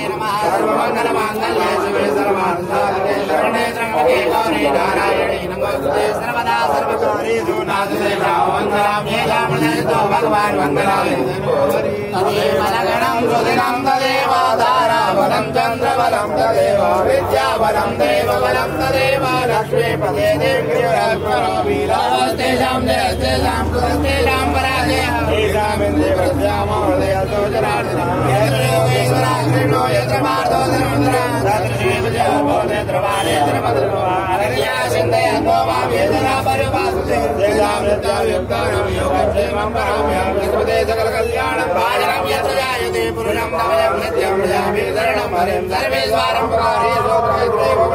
सर्वमंगलमांगल्ये शिवे सर्वार्थसाधके शरणे त्र्यंबके गौरी नारायणी नमोस्तुते सर्वदा सर्वकार्येषु नास्ते वन्दनाम्ये प्रदयितो भगवान् वन्दनामि तदेव लगणं रुधिरं तदेव धाराबलं चन्द्रबलं तदेव विद्याबलं देवबलं तदेव लक्ष्मीपदे देव्यस्तेषां जयस्तेषां कुलस्तेषां पराजयः ईशामिन्द्रे प्रत्यामोदयतो जनार्दनः यत्र योगेश्वरः कृष्णो यत्र पार्थो धनुर्धरः तत्र श्रीविजयो नेत्रवानेत्रमधुरो अरण्या चिन्तयन्तो मां वेदना परिपासते तेषां नित्ययुक्तानां योगक्षेमं वहाम्यहं विस्मृते सकलकल्याणं भाजनं यत्र जायते पुरुषं नवयं नित्यं प्रजाभिः शरणं हरिं सर्वेश्वरं पुकारे